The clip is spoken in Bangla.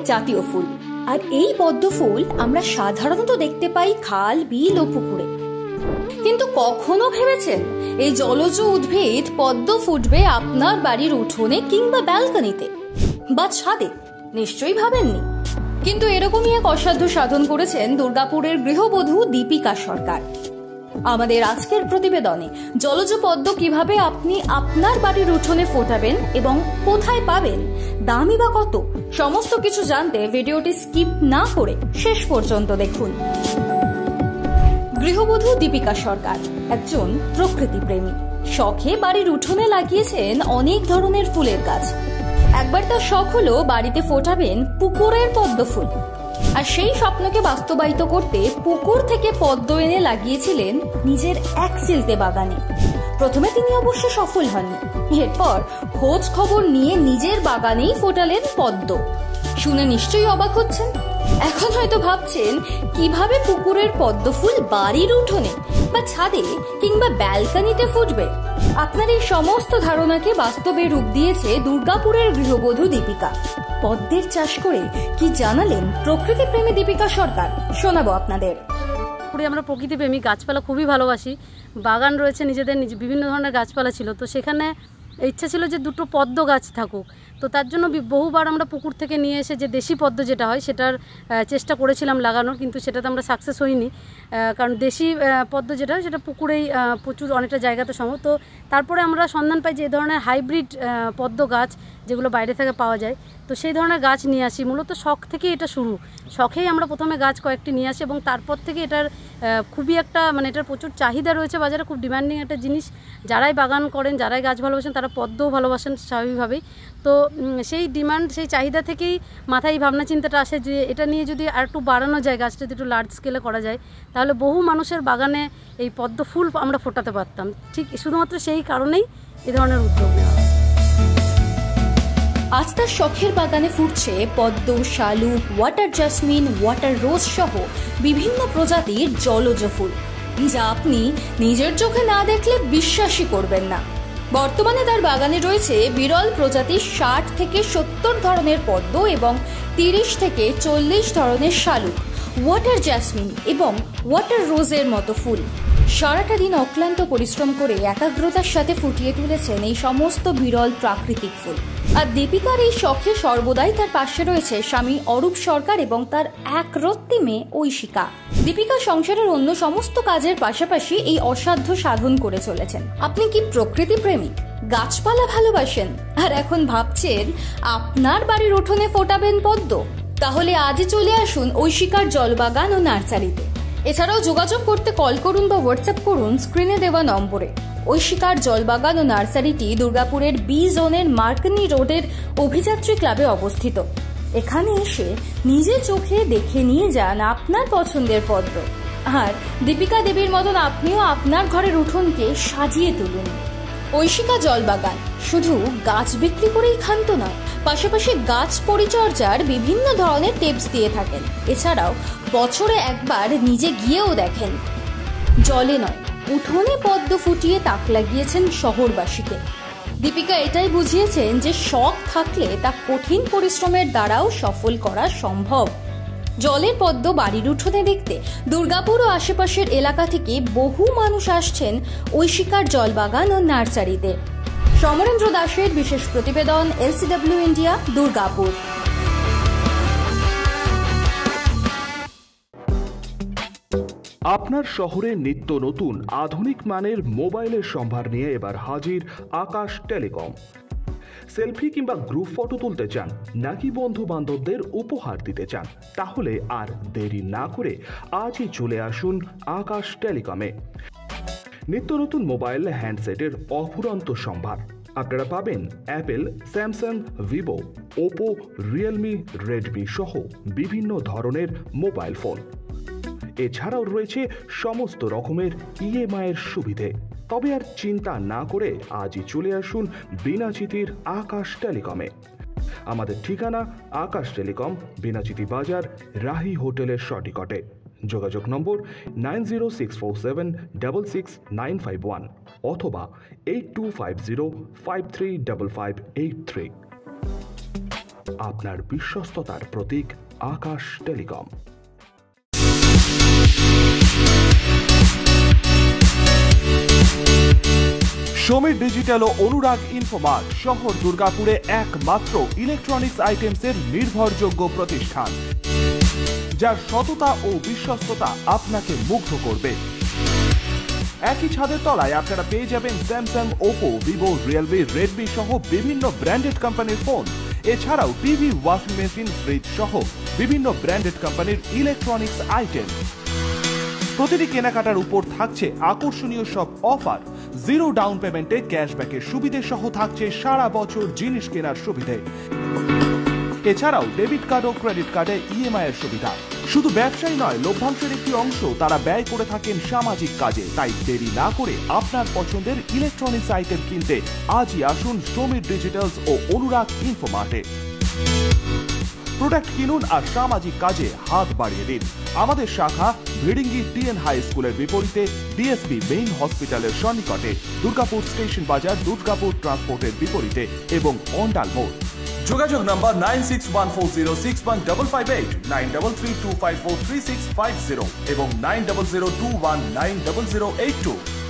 জাতীয় ফুল। আর এই পদ্ম ফুল আমরা সাধারণত দেখতে পাই খাল, বিল ও পুকুরে। কিন্তু কখনো ভেবেছেন এই জলজ উদ্ভিদ পদ্ম ফুটবে আপনার বাড়ির উঠোনে কিংবা ব্যালকনিতে বা ছাদে? নিশ্চয়ই ভাবেননি। কিন্তু এরকমই এক অসাধ্য সাধন করেছেন দুর্গাপুরের গৃহবধূ দীপিকা সরকার। আমাদের আজকের প্রতিবেদনে জলজ পদ্ম কিভাবে আপনি আপনার বাড়ির উঠোনে ফোটাবেন এবং কোথায় পাবেন, দামই বা কত, সমস্ত কিছু জানতে ভিডিওটি স্কিপ না করে শেষ পর্যন্ত দেখুন। গৃহবধূ দীপিকা সরকার একজন প্রকৃতি প্রেমী। শখে বাড়ির উঠোনে লাগিয়েছেন অনেক ধরনের ফুলের গাছ। একবার তার শখ হলো বাড়িতে ফোটাবেন পুকুরের পদ্ম ফুল। আর সেই স্বপ্নকে বাস্তবায়িত করতে পুকুর থেকে পদ্ম এনে লাগিয়েছিলেন নিজের এক চিলতে বাগানে। প্রথমে তিনি অবশ্য সফল হননি। এরপর খোঁজ খবর নিয়ে নিজের বাগানেই ফোটালেন পদ্ম। শুনে নিশ্চয়ই অবাক হচ্ছেন। এখন হয়তো ভাবছেন কিভাবে পুকুরের পদ্ম ফুল বাড়ির উঠোনে বা ছাদে কিংবা ব্যালকনিতে ফুটবে। আপনার এই সমস্ত ধারণাকে বাস্তবে রূপ দিয়েছে দুর্গাপুরের গৃহবধূ দীপিকা। পদ্মের চাষ করে কি জানালেন প্রকৃতি প্রেমী দীপিকা সরকার, শোনাবো আপনাদের। আমরা প্রকৃতি প্রেমী, গাছপালা খুবই ভালোবাসি। বাগান রয়েছে নিজেদের, বিভিন্ন ধরনের গাছপালা ছিল। তো সেখানে ইচ্ছা ছিল যে দুটো পদ্ম গাছ থাকুক। তো তার জন্য বহুবার আমরা পুকুর থেকে নিয়ে এসে যে দেশি পদ্ম যেটা হয় সেটার চেষ্টা করেছিলাম লাগানোর, কিন্তু সেটাতে আমরা সাকসেস হইনি। কারণ দেশি পদ্ম যেটা হয় সেটা পুকুরেই প্রচুর অনেকটা জায়গাতে সম্ভব। তো তারপরে আমরা সন্ধান পাই যে এ ধরনের হাইব্রিড পদ্ম গাছ যেগুলো বাইরে থেকে পাওয়া যায়। তো সেই ধরনের গাছ নিয়ে আসি। মূলত শখ থেকে এটা শুরু। শখেই আমরা প্রথমে গাছ কয়েকটি নিয়ে আসি এবং তারপর থেকে এটার খুবই একটা এটার প্রচুর চাহিদা রয়েছে বাজারে, খুব ডিমান্ডিং একটা জিনিস। যারাই বাগান করেন, যারাই গাছ ভালোবাসেন তারা পদ্মও ভালোবাসেন স্বাভাবিকভাবেই। তো সেই ডিমান্ড, সেই চাহিদা থেকেই মাথায় ভাবনা চিন্তাটা আসে যে এটা নিয়ে যদি আর একটু বাড়ানো যায়, গাছটা যদি একটু লার্জ স্কেলে করা যায়, তাহলে বহু মানুষের বাগানে এই পদ্ম ফুল আমরা ফোটাতে পারতাম। ঠিক শুধুমাত্র সেই কারণেই এ ধরনের উদ্যোগ নেওয়া। আজ তার শখের বাগানে ফুটছে পদ্ম, শালুক, ওয়াটার জাসমিন, ওয়াটার রোজ সহ বিভিন্ন প্রজাতির জলজ ফুল, যা আপনি নিজের চোখে না দেখলে বিশ্বাসই করবেন না। বর্তমানে তার বাগানে রয়েছে বিরল প্রজাতির 60 থেকে 70 ধরনের পদ্ম এবং 30 থেকে 40 ধরনের শালুক, ওয়াটার জাসমিন এবং ওয়াটার রোজের মতো ফুল। সারাটা দিন অক্লান্ত পরিশ্রম করে একাগ্রতার সাথে ফুটিয়ে তুলেছেন এই সমস্ত বিরল প্রাকৃতিক ফুল। আর দীপিকার এই শখে সর্বদাই তার পাশে রয়েছে স্বামী অরূপ সরকার এবং তার একরত্তি মেয়ে ঐশিকা। দীপিকা সংসারের অন্য সমস্ত কাজের পাশাপাশি এই অসাধ্য সাধন করে চলেছেন। আপনি কি প্রকৃতি প্রেমী, গাছপালা ভালোবাসেন আর এখন ভাবছেন আপনার বাড়ির উঠোনে ফোটাবেন পদ্ম? তাহলে আজই চলে আসুন ঐশিকার জলবাগান ও নার্সারিতে। এছাড়াও যোগাযোগ করতে কল করুন বা হোয়াটসঅ্যাপ করুন স্ক্রিনে দেওয়া নম্বরে। ঐশিকার জলবাগান ও নার্সারিটি দুর্গাপুরের বি জোনের মার্কনি রোডের অভিযাত্রী ক্লাবে অবস্থিত। এখানে এসে নিজে চোখে দেখে নিয়ে যান আপনার পছন্দের পদ্ম। আর দীপিকা দেবীর মতন আপনিও আপনার ঘরের উঠোনকে সাজিয়ে তুলুন। ঐশিকা জলবাগান শুধু গাছ বিক্রি করেই ক্ষান্ত নয়, পাশাপাশি গাছ পরিচর্যার বিভিন্ন ধরনের টিপস দিয়ে থাকেন। এছাড়াও বছরে একবার নিজে গিয়েও দেখেন। জলে নয়, উঠোনে পদ্ম ফুটিয়ে তাক লাগিয়েছেন শহরবাসীকে। দীপিকা এটাই বুঝিয়েছেন যে শখ থাকলে তা কঠিন পরিশ্রমের দ্বারাও সফল করা সম্ভব। জলের পদ্ম বাড়ির উঠোনে দেখতে দুর্গাপুর ও আশেপাশের এলাকা থেকে বহু মানুষ আসছেন ঐশিকার জলবাগান ও নার্সারিতে। সমরেন্দ্র দাসের বিশেষ প্রতিবেদন, LCW ইন্ডিয়া, দুর্গাপুর। আপনার শহরে নিত্য নতুন আধুনিক মানের মোবাইলের সম্ভার নিয়ে এবার হাজির আকাশ টেলিকম। সেলফি কিংবা গ্রুপ ফটো তুলতে চান নাকি বন্ধু বান্ধবদের উপহার দিতে চান? তাহলে আর দেরি না করে আজই চলে আসুন আকাশ টেলিকমে। নিত্য নতুন মোবাইল হ্যান্ডসেটের অফুরন্ত সম্ভার। আপনারা পাবেন Apple, Samsung, Vivo, Oppo, Realme, Redmi সহ বিভিন্ন ধরনের মোবাইল ফোন। এছাড়াও রয়েছে সমস্ত রকমের EMI এর সুবিধে। তবে আর চিন্তা না করে আজই চলে আসুন বিনাচিতির আকাশ টেলিকমে। আমাদের ঠিকানা আকাশ টেলিকম, বিনাচিতি বাজার, রাহি হোটেলের সটিকটে। যোগাযোগ নম্বর 9064766951 অথবা 8250535583। আপনার বিশ্বস্ততার প্রতীক আকাশ টেলিকম। সমীর ডিজিটাল ও অনুরাগ ইনফোমার্ট শহর দুর্গাপুরে একমাত্র ইলেকট্রনিক্স আইটেমসের নির্ভরযোগ্য প্রতিষ্ঠান, যার সততা ও বিশ্বস্ততা আপনাকে মুগ্ধ করবে। একই ছাদের তলায় আপনারা পেয়ে যাবেন Samsung, Oppo, Vivo, Realme, Redmi সহ বিভিন্ন ব্র্যান্ডেড কোম্পানির ফোন। এছাড়াও টিভি, ওয়াশিং মেশিন, ফ্রিজ সহ বিভিন্ন ব্র্যান্ডেড কোম্পানির ইলেকট্রনিক্স আইটেম। প্রতিটি কেনাকাটার উপর থাকছে আকর্ষণীয় সব অফার। জিরো ডাউন পেমেন্টে ক্যাশব্যাকের সুবিধে সহ থাকছে সারা বছর জিনিস কেনার সুবিধে। এছাড়াও ডেবিট কার্ড ও ক্রেডিট কার্ডে ইএমআই এর সুবিধা। শুধু ব্যবসায়ী নয়, লভ্যাংশের একটি অংশ তারা ব্যয় করে থাকেন সামাজিক কাজে। তাই দেরি না করে আপনার পছন্দের ইলেকট্রনিক্স আইটেম কিনতে আজই আসুন সমীর ডিজিটালস ও অনুরাগ ইনফোমার্টে। প্রোডাক্ট কিনুন আর সামাজিক কাজে হাত বাড়িয়ে দিন। আমাদের শাখা ভিড়িঙ্গি টিএন হাই স্কুলের বিপরীতে, ডিএসপি মেইন হসপিটালের সন্নিকটে, দুর্গাপুর স্টেশন বাজার, দুর্গাপুর ট্রান্সপোর্টের বিপরীতে এবং অন্ডাল মোড়। যোগাযোগ নম্বর 9614061558, 9332543650 এবং 9002190082।